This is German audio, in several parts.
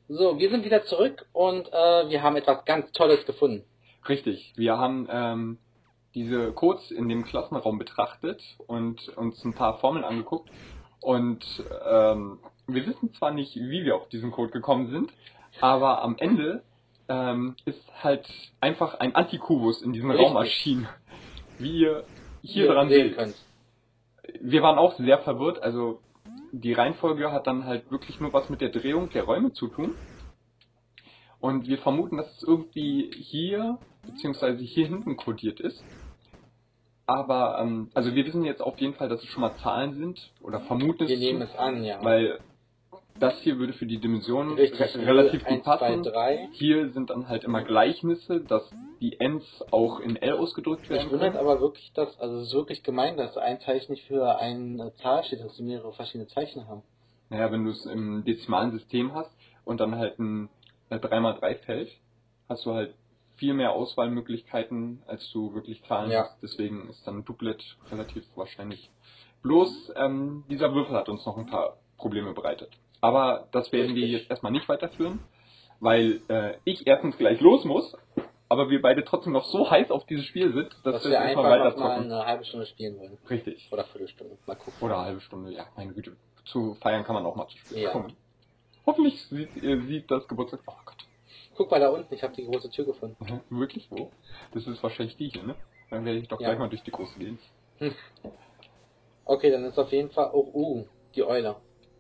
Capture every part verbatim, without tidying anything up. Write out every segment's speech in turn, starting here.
So, wir sind wieder zurück und äh, wir haben etwas ganz Tolles gefunden. Richtig, wir haben ähm, diese Codes in dem Klassenraum betrachtet und uns ein paar Formeln angeguckt. Und ähm, wir wissen zwar nicht, wie wir auf diesen Code gekommen sind, aber am Ende ähm, ist halt einfach ein Antikubus in diesem Richtig. Raum erschienen, wie ihr hier Ihr dran sehen seht. könnt. Wir waren auch sehr verwirrt, also die Reihenfolge hat dann halt wirklich nur was mit der Drehung der Räume zu tun. Und wir vermuten, dass es irgendwie hier, beziehungsweise hier hinten kodiert ist. Aber, ähm, also wir wissen jetzt auf jeden Fall, dass es schon mal Zahlen sind, oder vermuten Wir es, nehmen es an, ja. weil das hier würde für die Dimensionen Richtig, re relativ eins, gut passen. zwei, drei. Hier sind dann halt immer Gleichnisse, dass die Ends auch in L ausgedrückt werden Mich wundert können. aber wirklich, dass, also es ist wirklich gemein, dass ein Zeichen nicht für eine Zahl steht, dass sie mehrere verschiedene Zeichen haben. Naja, wenn du es im dezimalen System hast und dann halt ein drei mal drei Feld, hast du halt viel mehr Auswahlmöglichkeiten, als du wirklich Zahlen Ja. hast. Deswegen ist dann Doublet relativ wahrscheinlich. Bloß, ähm, dieser Würfel hat uns noch ein paar Probleme bereitet. Aber das werden wir Richtig. jetzt erstmal nicht weiterführen, weil äh, ich erstens gleich los muss, aber wir beide trotzdem noch so heiß auf dieses Spiel sind, dass, Dass wir wir es einfach erstmal noch weiter mal zocken. eine halbe Stunde spielen wollen. Richtig. Oder Viertelstunde. Mal gucken. Oder eine halbe Stunde, ja, meine Güte. Zu feiern kann man auch mal zu spielen Ja. kommen. Hoffentlich sieht, ihr sieht das Geburtstag. Oh Gott. Guck mal da unten, ich habe die große Tür gefunden. Mhm. Wirklich? Wo? Das ist wahrscheinlich die hier, ne? Dann werde ich doch Ja. gleich mal durch die große gehen. Hm. Okay, dann ist auf jeden Fall. Oh, uh, die Eule.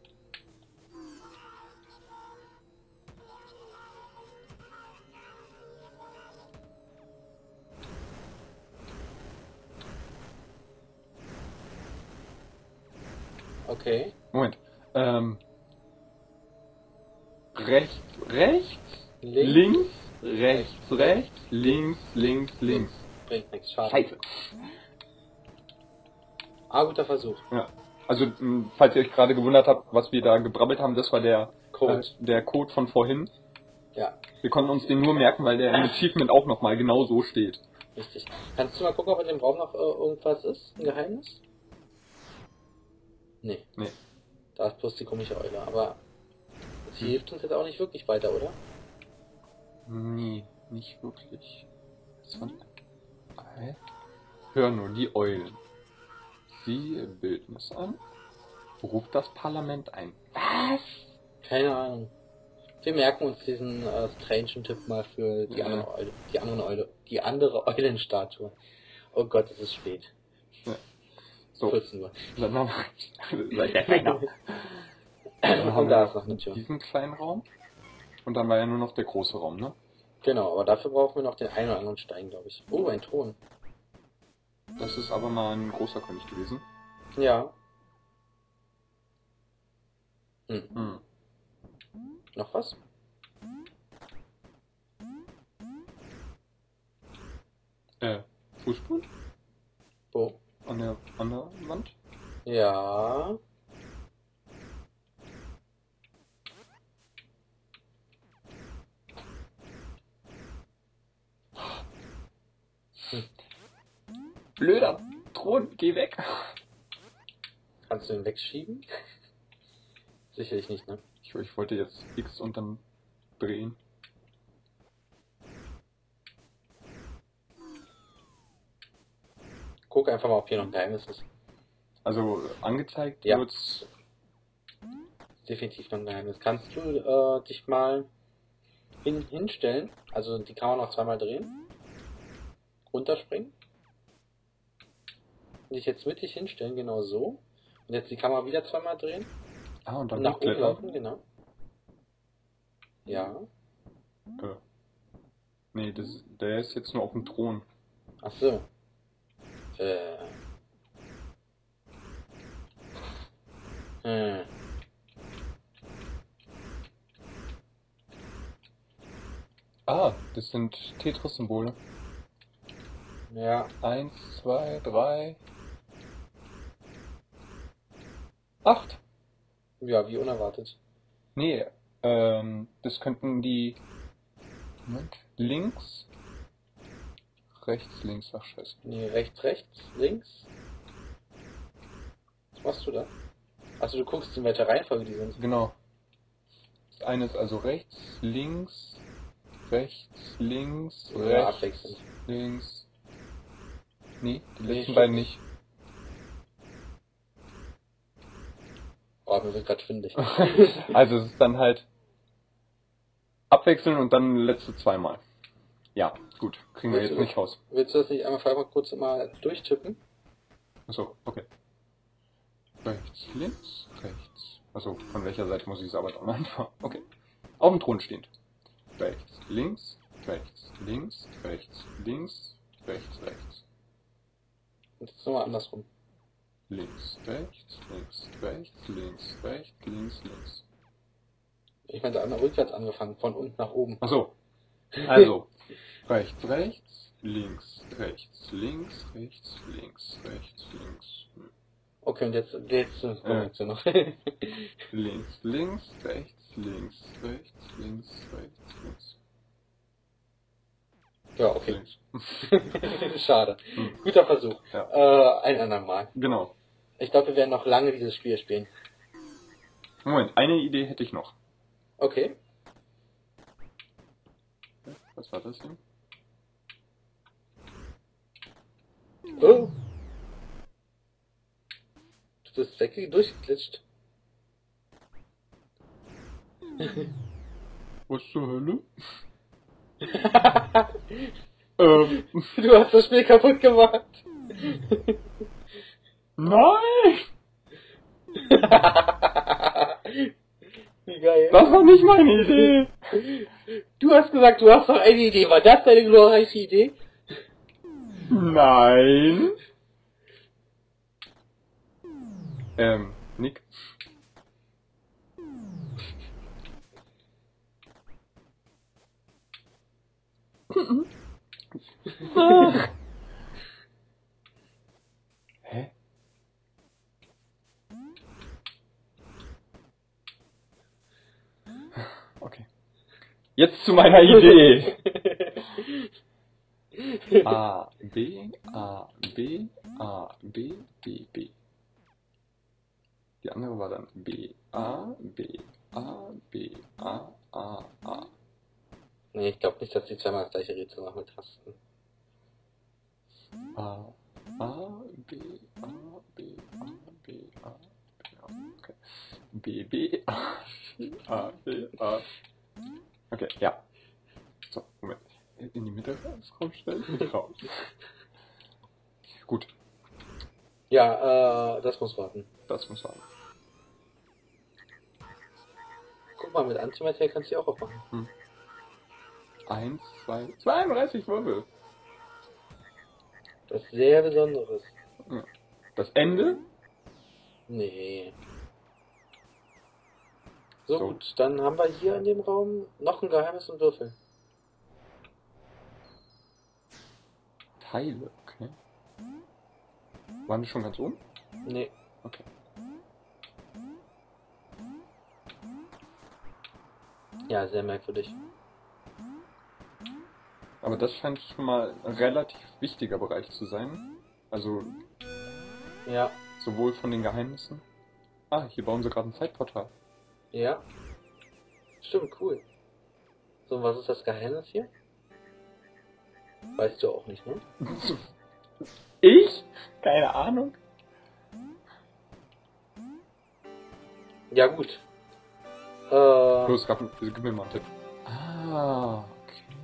Okay. Moment. Ähm. Rechts, rechts, Links, links, rechts, rechts, links, links, links. Bringt nichts, schade. Scheiße. Ah, guter Versuch. Ja. Also, mh, falls ihr euch gerade gewundert habt, was wir da gebrabbelt haben, das war der Code. Äh, der Code von vorhin. Ja, Wir konnten uns den nur merken, weil der im Achievement auch nochmal genau so steht. richtig. Kannst du mal gucken, ob in dem Raum noch äh, irgendwas ist? Ein Geheimnis? Nee. Nee. Da ist bloß die komische Eule, aber sie hilft uns jetzt auch nicht wirklich weiter, oder? Nee, nicht wirklich. Was war Hä? Hör nur die Eulen. Sie Bildnis an. Ruft das Parlament ein. Was? Keine Ahnung. Wir merken uns diesen äh, strangen Tipp mal für die Ja. andere Eule. Die andere Eule. Die andere Eulenstatue. Oh Gott, es ist spät. Ja. So. vierzehn Uhr. Dann haben wir, seid ihr feiner. Dann Und haben da wir ist noch eine Tür. diesen kleinen Raum. Und dann war ja nur noch der große Raum, ne? Genau, aber dafür brauchen wir noch den einen oder anderen Stein, glaube ich. Oh, ein Thron. Das ist aber mal ein großer König gewesen. Ja. Hm. Hm. Noch was? Äh, Fußboden? Wo? An der, an der Wand? Ja. Hm. Blöder Thron, geh weg. Kannst du ihn wegschieben? Sicherlich nicht, ne? Ich, ich wollte jetzt X und dann drehen. Guck einfach mal, ob hier noch ein Geheimnis ist. Also angezeigt Ja. wird's. Definitiv noch ein Geheimnis. Kannst du äh, dich mal hin, hinstellen? Also die Kamera noch zweimal drehen. Runterspringen. Und dich jetzt mittig hinstellen, genau so. Und jetzt die Kamera wieder zweimal drehen. Ah, und dann Und nach oben hochklettern. laufen, genau. Ja. Äh. Nee, das, der ist jetzt nur auf dem Thron. Ach so. Äh. Hm. Ah, das sind Tetris-Symbole. Ja. Eins, zwei, drei. Acht. Ja, wie unerwartet. Nee, ähm, das könnten die. Moment. Links. Rechts, links, ach scheiße. Nee, rechts, rechts, links. Was machst du da? Achso, du guckst, in welcher Reihenfolge die sind. Genau. eine ist also rechts, links, rechts, links, Oder rechts, abwechselnd. links. Nee, die Nee, letzten stimmt beiden nicht. nicht. Oh, mir wird gerade schwindelig. Also es ist dann halt abwechseln und dann letzte zweimal. Ja, gut. Kriegen wir Willst jetzt du- nicht raus. Willst du das nicht einmal vorher mal kurz mal durchtippen? Achso, okay. Rechts, links, rechts. Achso, von welcher Seite muss ich es aber dann anfangen? Okay. Auf dem Thron stehend. Rechts, links, rechts, links, rechts, links, rechts, rechts. Und jetzt nochmal andersrum. Links, rechts, links, rechts, links, rechts, links, links. Ich meinte an rückwärts angefangen, von unten nach oben. Achso. Also, rechts, rechts, links, rechts, links, rechts, links, rechts, links. Hm. Okay, und jetzt, jetzt kommst du noch. Links, links, rechts, links, rechts, links, rechts, links. Ja, okay. Links. Schade. Hm. Guter Versuch. Ja. Äh, ein andermal. Genau. Ich glaube, wir werden noch lange dieses Spiel spielen. Moment, eine Idee hätte ich noch. Okay. Was war das hier? Oh. Du bist weg, durchgeglitscht. Was zur Hölle? ähm, Du hast das Spiel kaputt gemacht. nein! Wie geil. Das war nicht meine Idee! Du hast gesagt, du hast noch eine Idee. War das deine glorreiche Idee? Nein! Ähm, Nick. Hä? Okay. Jetzt zu meiner Idee. A, B, A, B, A, B, B, B. Die andere war dann B, A, B, A, B, A, A, A. Nee, ich glaube nicht, dass die zweimal das gleiche Rätsel machen mit Tasten. A, A, B, A, B, A, B, A, B, A, okay. B, B, A, A, B, A. Okay, ja. So, Moment. In die Mitte rausstellen und raus. Gut, Ja, äh, das muss warten. das muss sein. Guck mal, mit Antimaterie kannst du die auch aufmachen. Hm. Eins, zwei, zweiunddreißig Würfel. Das ist sehr Besonderes. Ja. Das Ende? Nee. So, So. gut, dann haben wir hier in dem Raum noch ein Geheimnis und Würfel. Teile, okay. Waren die schon ganz oben? Nee. Okay. Ja, sehr merkwürdig. Aber das scheint schon mal ein relativ wichtiger Bereich zu sein. Also Ja. sowohl von den Geheimnissen. Ah, hier bauen sie gerade ein Zeitportal. Ja. Stimmt, cool. So, und was ist das Geheimnis hier? Weißt du auch nicht, ne? Ich? Keine Ahnung. Ja, gut. Äh, Los, gib, gib mir mal einen Tipp. Ah, okay.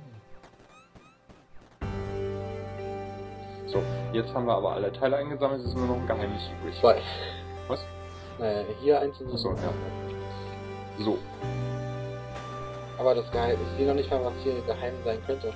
So, jetzt haben wir aber alle Teile eingesammelt, es ist nur noch ein Geheimnis übrig. zwei. Was? Naja, hier eins und Achso, ja. So, Aber das Geheimnis, ich sehe noch nicht mal, was hier geheim sein könnte.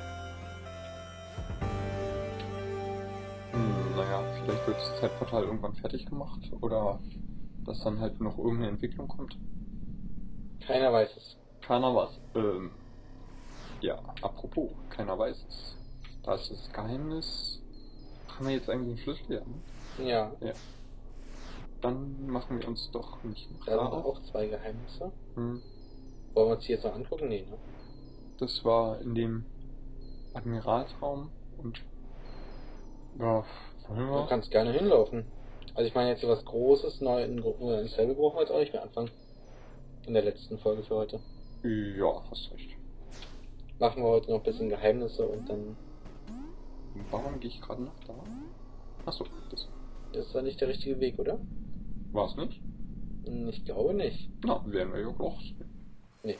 hm, naja, vielleicht wird das Zeitportal irgendwann fertig gemacht oder dass dann halt noch irgendeine Entwicklung kommt. Keiner weiß es. Keiner weiß. Ähm, ja, apropos, keiner weiß es. Da ist das Geheimnis. Haben wir jetzt eigentlich einen Schlüssel? Ja, ne? Ja, Dann machen wir uns doch nicht da sind auf. auch zwei Geheimnisse. Hm, Wollen wir uns die jetzt noch angucken? Nee, ne? das war in dem Admiralsraum und ja, wollen Du wir? kannst gerne hinlaufen. Also ich meine jetzt hier was Großes, neu in, in Level brauchen wir jetzt auch nicht mehr anfangen. In der letzten Folge für heute. Ja, hast recht. Machen wir heute noch ein bisschen Geheimnisse und dann... Warum gehe ich gerade nach da? Achso, das Das ist doch nicht der richtige Weg, oder? war es nicht. Hm, Ich glaube nicht. Na, werden wir ja auch. Nee.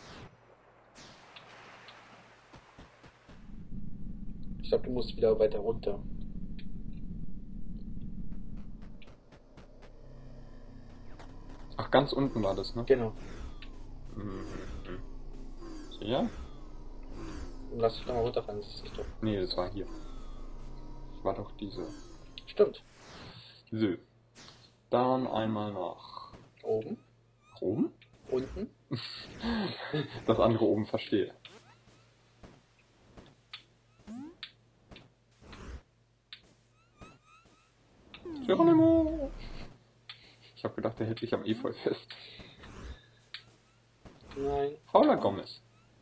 Ich glaube, du musst wieder weiter runter. Ach, ganz unten war das, ne? Genau. Mhm. Ja? Lass dich doch mal runterfallen, das ist doch. Nee, das war hier. Das war doch diese. Stimmt. So. Dann einmal nach Oben, oben. unten. Das andere oben verstehe. Geronimo! Ich habe gedacht, der hält sich am Efeu fest. Nein. Paula Gomez.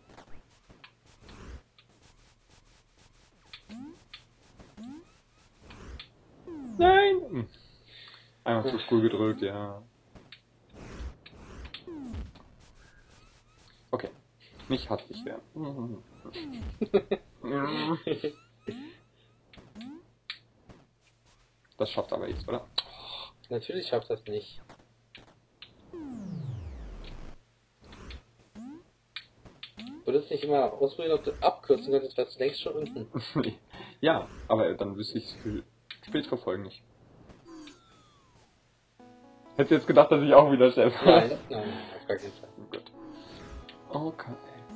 Nein! Hm. Einmal zu früh gedrückt, ja. Okay. Nicht hastig werden. Das schafft aber jetzt, oder? Natürlich schafft das nicht. Würdest du nicht immer ausprobieren, ob du abkürzen könntest, wärst du längst schon unten. Ja, aber dann wüsste ich es für spätere Folgen nicht. Hättest du jetzt gedacht, dass ich auch wieder Chef bin? Nein, nein, auf gar keinen Fall. Gut. Okay.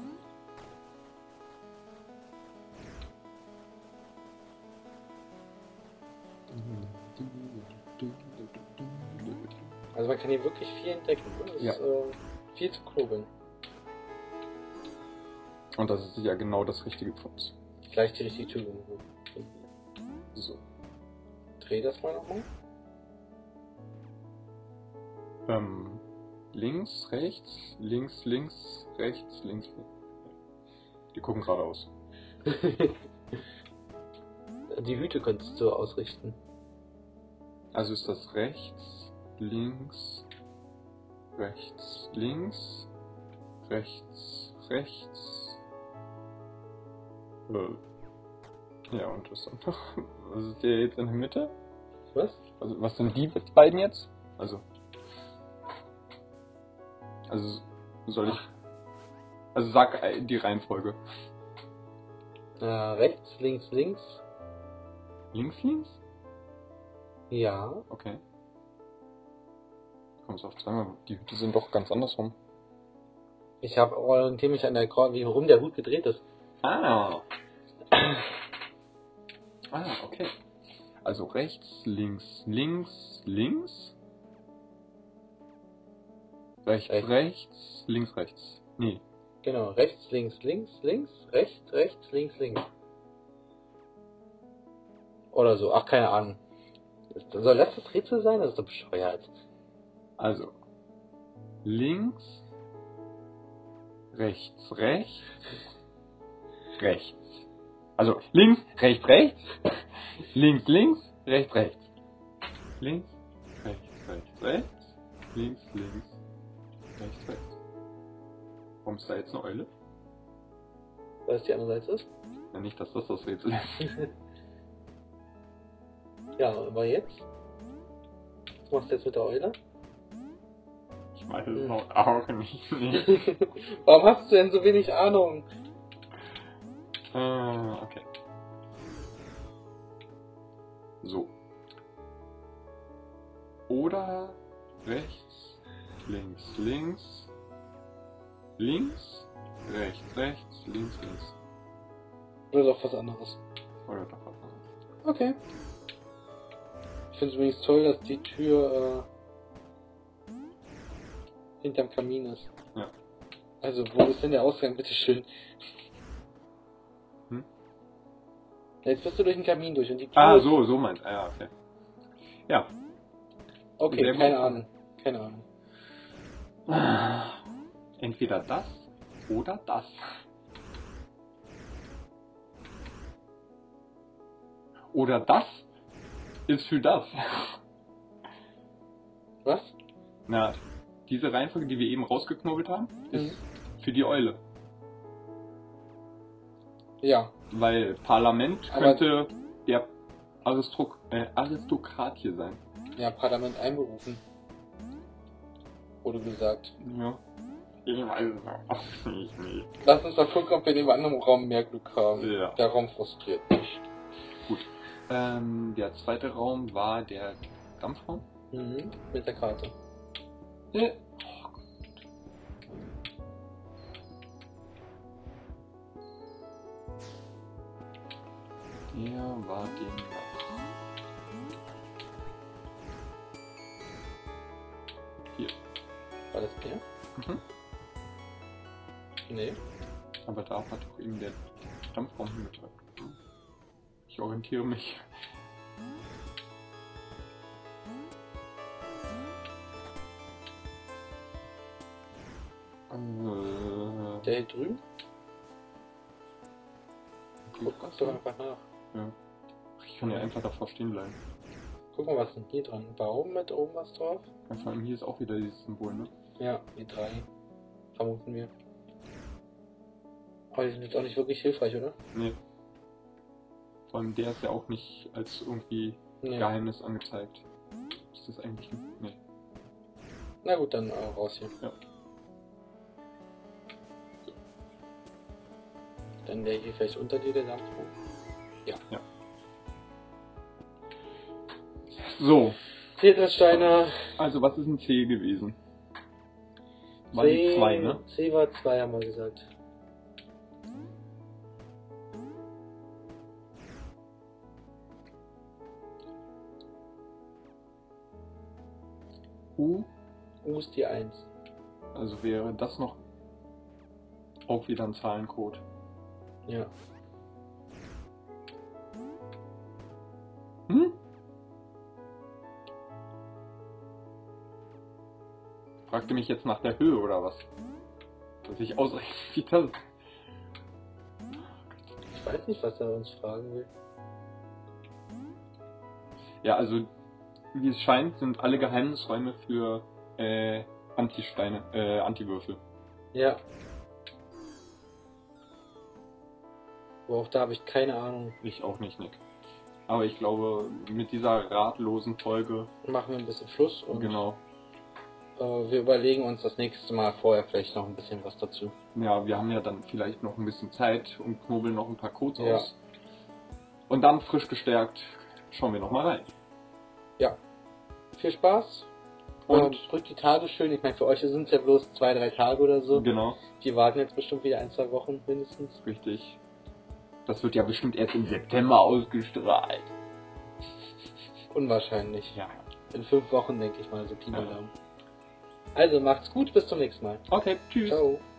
Also man kann hier wirklich viel entdecken. Das Ja. ist äh, viel zu klobeln. Und das ist ja genau das Richtige für uns. Gleich die richtige Tür finden. So. Dreh das mal nochmal. Ähm, links, rechts, links, links, rechts, links. Die gucken geradeaus. Die Hüte könntest du ausrichten. Also ist das rechts, links, rechts, links, rechts, rechts. Äh. Ja, und was dann noch? Was ist der jetzt in der Mitte? Was? Also, was sind die beiden jetzt? Also. Also, soll ich. Also, sag äh, die Reihenfolge. Äh, rechts, links, links. Links, links? Ja. Okay. Kommst auf zweimal. Die Hüte sind doch ganz andersrum. Ich habe orientiere mich an der Korn, wie rum der Hut gedreht ist. Ah. Ah, okay. Also rechts, links, links, links. Rechts, Rechts. rechts, links, rechts. Nee. Genau, rechts, links, links, links, rechts, rechts, links, links. Oder so, ach, keine Ahnung. Soll das das Rätsel sein? Das ist doch bescheuert. Also. Links. Rechts, rechts. Rechts. Also links, rechts, rechts. Links, links, rechts, rechts. Links, rechts, rechts, rechts. Links, links, rechts, rechts. Warum ist da jetzt eine Eule? Was die andere Seite ist? Ja, nicht, dass das das Rätsel ist. Ja, aber jetzt? Was machst du jetzt mit der Eule? Ich weiß es noch auch nicht. Nee. Warum hast du denn so wenig Ahnung? Ah, okay. So. Oder rechts, links, links, links, rechts, rechts, links, links. Oder doch was anderes? Oder doch was anderes. Okay. Ich finde es übrigens toll, dass die Tür äh, hinterm Kamin ist. Ja. Also, wo ist denn der Ausgang, bitteschön? Hm? Jetzt bist du durch den Kamin durch und die Tür... Ah, so, so meint. Ah, ja, okay. Ja. Okay, Sehr gut. keine Ahnung. Keine Ahnung. Entweder das oder das. Oder das ist für das. Was? Na, diese Reihenfolge, die wir eben rausgeknobelt haben, ist für die Eule. Ja. Weil Parlament Aber- könnte der Aristok äh, Aristokrat hier sein. Ja, Parlament einberufen. Wurde gesagt. Ja. Ich weiß es auch nicht. nicht. Lass uns mal gucken, ob wir in dem anderen Raum mehr Glück haben. Ja. Der Raum frustriert nicht. Gut. Ähm, der zweite Raum war der Dampfraum. Mhm. Mit der Karte. Äh. Der war demnach. Hier. War das der? Mhm. Nee. Aber da hat doch eben der Dampfraum hingetragen. Ich orientiere mich. Äh, Der hier drüben? okay. Guck doch einfach nach. Ja. Ich kann ja einfach davor stehen bleiben. Guck mal, was ist denn hier dran? Ein Baum mit oben was drauf? Ja, vor allem hier ist auch wieder dieses Symbol, ne? Ja, die drei. Vermuten wir. Aber die sind jetzt auch nicht wirklich hilfreich, oder? Nee. Vor allem der ist ja auch nicht als irgendwie Nee. Geheimnis angezeigt. Ist das eigentlich ein... Nee. Na gut, dann äh, raus hier. Ja. Dann der hier vielleicht unter dir, der Dampfraum. So, Petersteiner. also was ist ein C gewesen? War die C, zwei, ne? C war zwei, haben wir gesagt. U, U ist die eins. also wäre das noch auch wieder ein Zahlencode. Ja. Hm? Fragte mich jetzt nach der Höhe oder was? Dass ich ausrechne, wie das. Ich weiß nicht, was er uns fragen will. Ja, also wie es scheint, sind alle Geheimnisräume für äh, Antisteine, äh, Antiwürfel. Ja. Aber auch da habe ich keine Ahnung. Ich auch nicht, Nick. Aber ich glaube, mit dieser ratlosen Folge, Machen wir ein bisschen Schluss und genau, äh, wir überlegen uns das nächste Mal vorher vielleicht noch ein bisschen was dazu. ja, wir haben ja dann vielleicht noch ein bisschen Zeit und knobeln noch ein paar Codes Ja. aus. Und dann frisch gestärkt schauen wir noch mal rein. Ja. Viel Spaß. Und- Und drückt die Tage schön. Ich meine, für euch sind es ja bloß zwei, drei Tage oder so. Genau, Die warten jetzt bestimmt wieder ein, zwei Wochen mindestens. richtig. Das wird ja bestimmt erst im September ausgestrahlt. Unwahrscheinlich. Ja. In fünf Wochen, denke ich mal, so Pi mal Ja. Daumen. Also macht's gut, bis zum nächsten Mal. Okay, tschüss. Ciao.